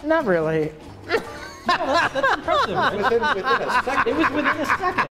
Not really. That's impressive. Within a second. It was within a second.